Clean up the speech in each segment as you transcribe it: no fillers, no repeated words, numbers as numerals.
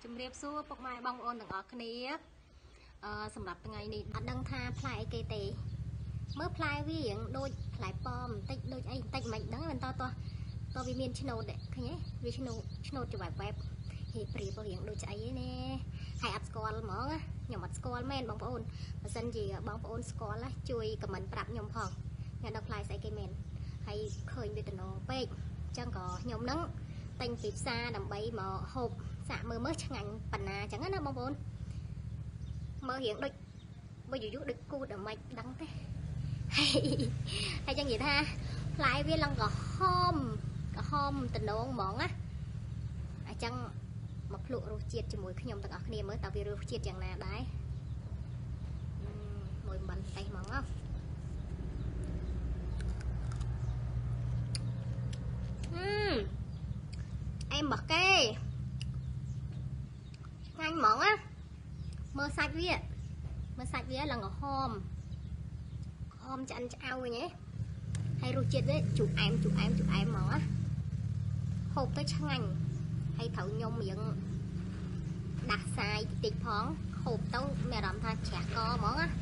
ជំរាបសួរពុកម៉ែបងប្អូនទាំងអស់គ្នាសម្រាប់ថ្ងៃនេះអត់ដឹងថាផ្លែអីគេទេមើលផ្លែវារៀងដូចផ្លែប៉មបន្តិចដូចអីបន្តិចមិនដឹងបន្តតវាមានឆ្នោតដែរឃើញទេវាឆ្នោតជាបែបហេព្រាបរៀងដូចស្អីឯណាហើយអត់ស្គាល់ហ្មងខ្ញុំអត់ស្គាល់មែនបងប្អូនបើសិនជាបងប្អូនស្គាល់ណាជួយខមមិនប្រាប់ខ្ញុំផងខ្ញុំដឹងផ្លែស្អីគេមែនហើយឃើញវាតំណងពេកអញ្ចឹងក៏ខ្ញុំនឹងតែងពីផ្សារដើម្បីមកហូបសាក់មើលឆ្ងាញ់ប៉ុណ្ណាអញ្ចឹងណាបងប្អូនមើលរៀងដូចបើយូរដូចគូដល់មិនដឹងទេហើយចឹងនិយាយថាផ្លែវាឡើងក្រហមតំណងហ្មងណាអញ្ចឹងមកភ្លក់រសជាតិជាមួយខ្ញុំទាំងអស់គ្នាមើលតើវារសជាតិយ៉ាងណាដែរមួយមិនតេះហ្មងអែមបោះគេឆ្ងាញ់ហ្មងណាមើលសាច់វាឡើងក្រហមឆ្អិនឆ្អៅវិញហ៎ហើយរសជាតិវាជូរអែមហ្មងណាហូបទៅឆ្ងាញ់ហើយត្រូវខ្ញុំរៀងដាស់សាយតិចផងហូបទៅមានអារម្មណ៍ថាជ្រះកហ្មងណា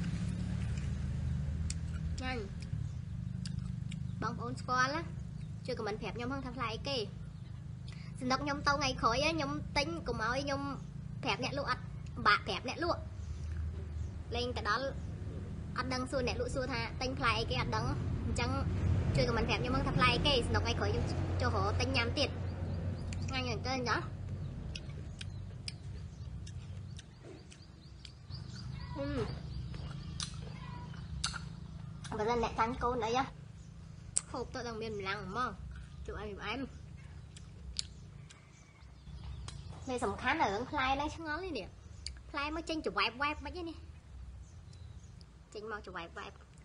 ឆ្ងាញ់បងប្អូនស្គាល់ណាជួយខមមិនប្រាប់ខ្ញុំផងថាផ្លែអីគេសំណុកខ្ញុំទៅថ្ងៃក្រោយខ្ញុំទិញកុំឲ្យខ្ញុំប្រាប់អ្នកលក់អត់បាក់ប្រាប់អ្នកលក់លេងទៅដល់អត់ដឹងសួរអ្នកលក់សួរថាទិញផ្លែអីគេអត់ដឹងអញ្ចឹងជួយខមមិនប្រាប់ខ្ញុំផងថាផ្លែអីគេសំណុកថ្ងៃក្រោយខ្ញុំចូលរកទិញញ៉ាំទៀតឆ្ងាញ់មែនតើណាបើសិនអ្នកតាំងកូនអីហូបទៅដល់មានកម្លាំងហ្មងជួយឲ្យអែមនេះសំខាន់làរឿងផ្លែហ្នឹងឆ្ងល់នេះផ្លែមកចេញច្វែបមិនទេនេះចេញមកច្វែប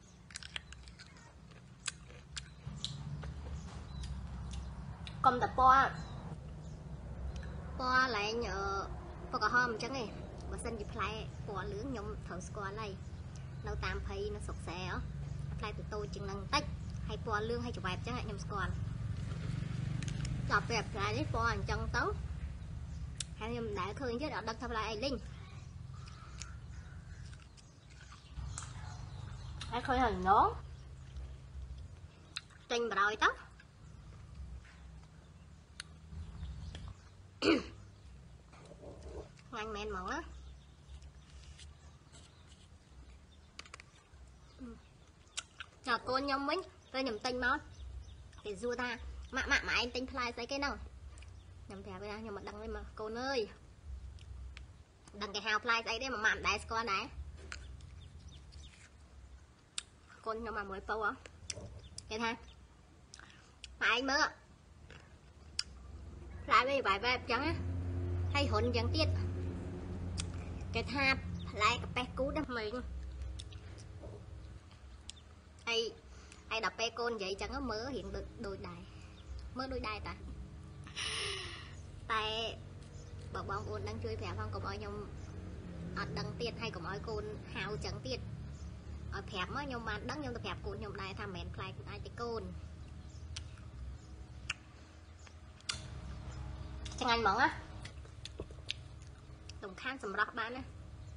កុំតែពណ៌ឡើងពណ៌ក្រហមអញ្ចឹងឯងបើសិនជាផ្លែពណ៌លឿងខ្ញុំត្រូវស្គាល់ហើយនៅតាមភ័យនៅស្រុកសែផ្លែតូចជាងនឹងបន្តិចហើយពណ៌លឿងហើយច្វែបអញ្ចឹងខ្ញុំស្គាល់ដល់ពេលផ្លែនេះពណ៌អញ្ចឹងទៅហើយខ្ញុំមិនដែលឃើញទេអត់ដឹងថាផ្លែអីលីងហើយឃើញហើយណងចេញបរោយទៅងាញ់មែនហ្មងណាដល់កូនខ្ញុំវិញពេលខ្ញុំទិញមកគេសួរថាម៉ាក់ឯងទិញផ្លែស្អីគេហ្នឹងខ្ញុំប្រាប់ថាខ្ញុំមិនដឹងទេមកកូនអើយដឹងគេហៅផ្លែស្អីទេម៉ាក់មិនដែលស្គាល់ដែរកូនខ្ញុំមកមួយពៅគេថាម៉ែឯងមើលផ្លែវាបែបអញ្ចឹងណាហើយរុនអញ្ចឹងទៀតគេថាផ្លែកាប៉េះគូដែរមិញហើយដល់ពេលកូននិយាយអញ្ចឹងមើលរៀងដូចដែរមើលដូចដែរតាតែបើបងប្អូនដឹងជួយប្រាប់ផងកុំឲ្យខ្ញុំអត់ដឹងទៀតហើយកុំឲ្យកូនហៅចឹងទៀតឲ្យប្រាប់មកខ្ញុំបានដឹងខ្ញុំទៅប្រាប់កូនខ្ញុំដែរថាមិនមែនផ្លែខ្លួនឯងទេកូនឆ្ងាញ់ហ្មងណាសំខាន់សម្រាប់បានណា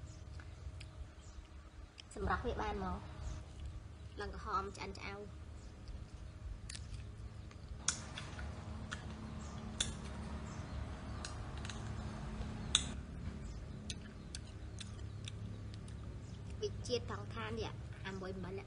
សម្រាប់វាបានមកឡើងក្រហមឆ្អិនឆ្អៅជាតិថងខាននេះអាមួយមិនឆ្ងាញ់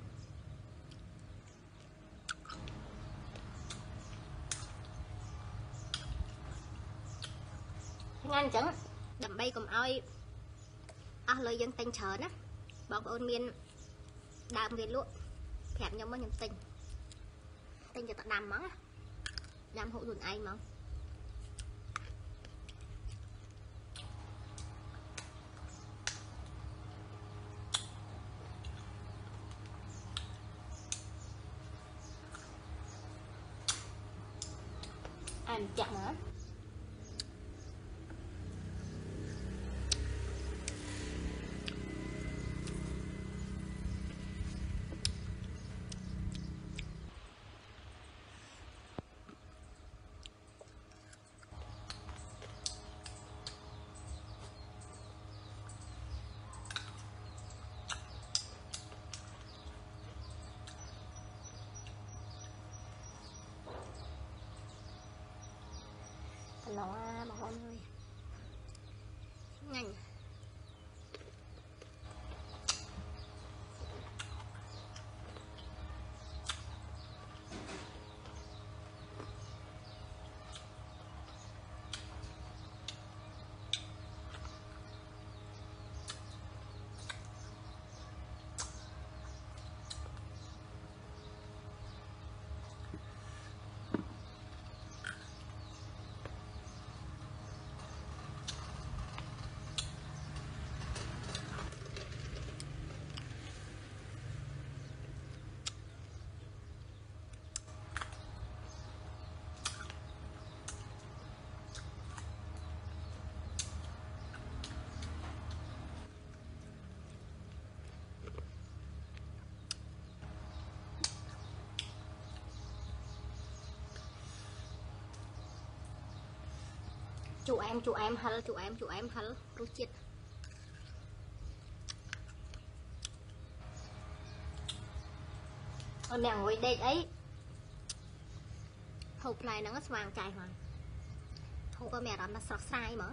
អញ្ចឹងដើម្បីកុំឲ្យអស់លុយយើងទិញច្រើនណាបងប្អូនមានដើមវាលក់ប្រាប់ខ្ញុំមកខ្ញុំទិញទៅដាំហ្មងដាំហូបខ្លួនឯងហ្មងăn chậm hả ôn ơi nhanh chủ em hal rút chết mẹ ngồi đây ấy hộp này nó vàng chạy mà không có mẹ đó nó sọt sai mà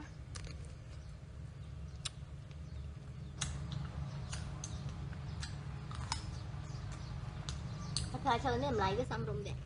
thay chơi nên lấy cái xăm rung đẹp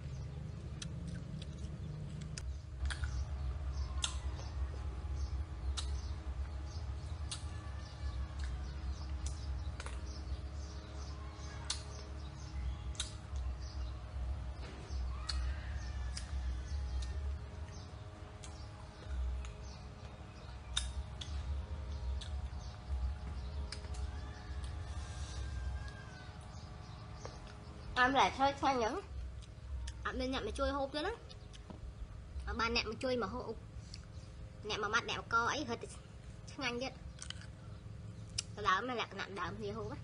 em lại chơi sang những bên nhận mà chui hộp nữa đó ba nẹm mà chui mà hộp nẹm mà mặt đẹp co ấy hơi nhanh nhất đó mà lạc nặng đám gì hộp á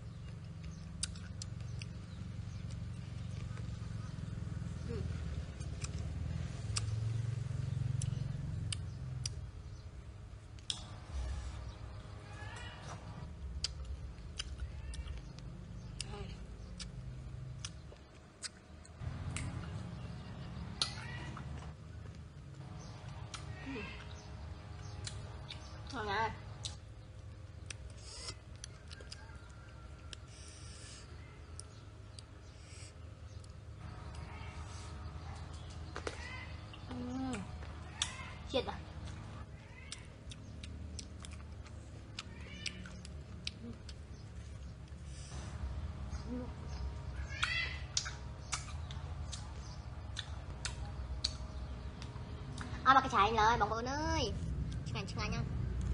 ngon à chết à mà cái chạy lời bọn con ơi chừng nha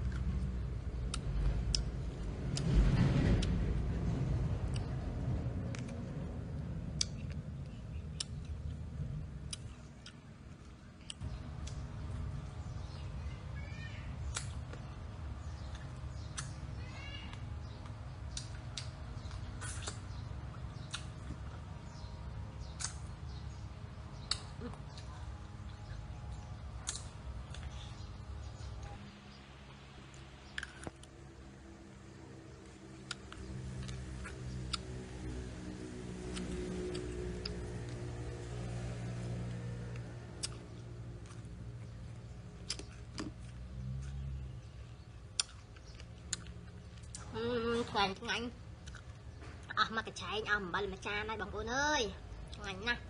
ngày anh mà cái trái ẩm bà mà cha này bằng ôn ơi ngành nha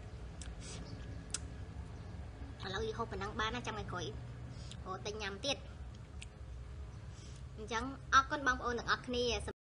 lâu gì không phải năng bán trong ngày khỏi tình nhầm tiết chẳng con bông ôn được